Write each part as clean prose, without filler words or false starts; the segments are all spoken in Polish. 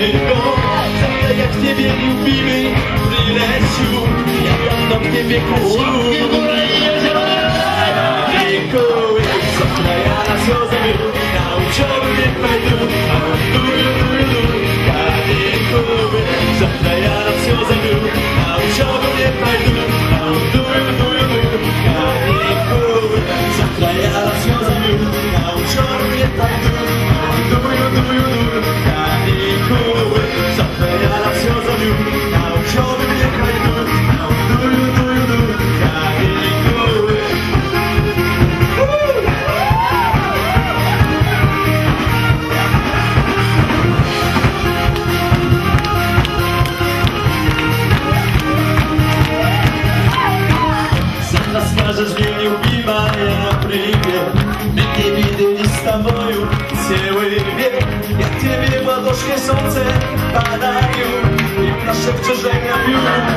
tylko zawsze jak Ciebie lubimy, Brylesiu, jak tam Ciebie kochamy. Mikołaj, zakraja nas ją zabił, nauczył mnie pajdu, a du, Mikołaj, zakraja nas ją zabił, nauczył mnie pajdu, a du, Mikołaj, zakraja nas ją zabił, nauczył mnie pajdu, a du, Mikołaj, zakraja nas ją zabił, nauczył mnie pajdu, a du, że zmienił Maja príbeh. My nevideli s tabою celý viek, jak Tebe mladošké slnce padajú i našepče žegnajú.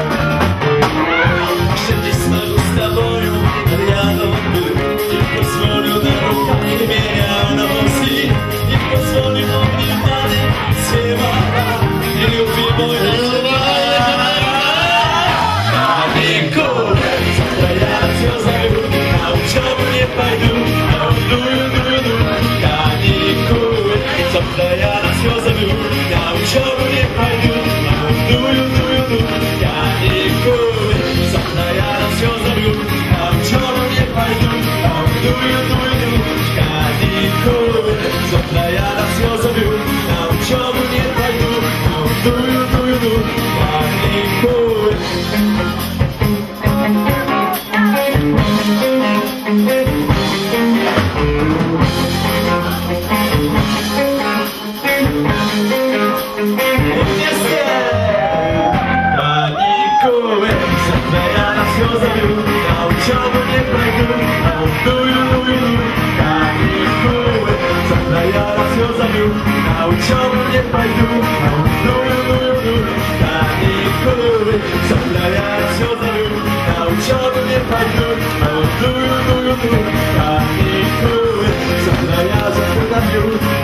Všade snažu s tabою riadom byl, i pozvolil na rukách mienial na vosy, i pozvolil obnímany sievala, i ľubí môj žena. Nauczył mnie pajdu, zapraja nas ją zabił. Nauczył mnie pajdu, zapraja nas ją zabił. Nauczył mnie pajdu, zapraja nas ją zabił. Nauczył mnie pajdu, nauczył mnie pajdu, zapraja nas ją zabił. Nauczył mnie pajdu, zapraja nas ją zabił.